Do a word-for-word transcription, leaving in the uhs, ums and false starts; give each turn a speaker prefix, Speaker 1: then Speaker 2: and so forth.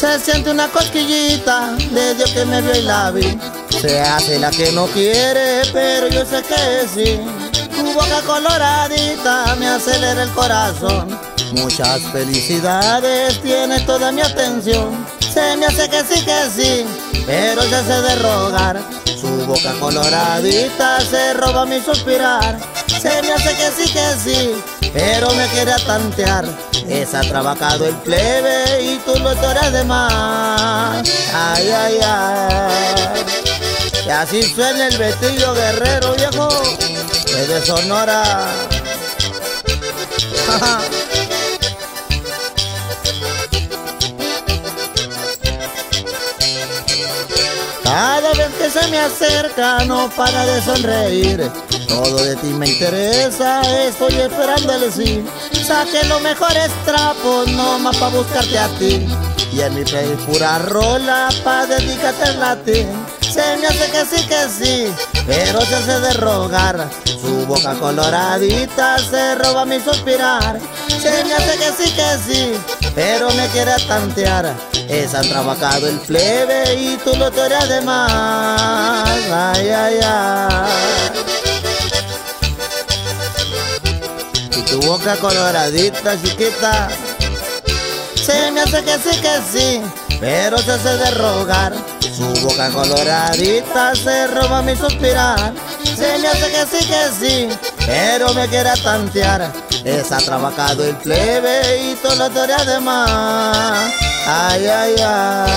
Speaker 1: Se siente una cosquillita desde que me vio y la vi. Se hace la que no quiere, pero yo sé que sí. Tu boca coloradita me acelera el corazón. Muchas felicidades, tiene toda mi atención. Se me hace que sí, que sí, pero se hace de rogar. Su boca coloradita se roba mi suspirar. Se me hace que sí, que sí, pero me quiere tantear. Es atrabajado el plebe y tú lo eres de más. Ay, ay, ay. Y así suena el Betillo Guerrero, viejo, desde Sonora. Cada vez que se me acerca no para de sonreír. Todo de ti me interesa, estoy esperando el sí. Saqué los mejores trapos, no más pa' buscarte a ti. Y en mi país pura rola pa' dedicártela a ti. Se me hace que sí, que sí, pero se hace de rogar. Su boca coloradita se roba mi suspirar. Se me hace que sí, que sí, pero me quiere tantear. Es atrabajado el plebe y tú lo eres de más. Ay, ay, ay. Y tu boca coloradita, chiquita. Se me hace que sí, que sí, pero se hace de rogar. Su boca coloradita se roba mi suspirar. Se me hace que sí, que sí, pero me quiere tantear. Es atrabajado el plebe y tú lo eres de más. Ay, ay, ay.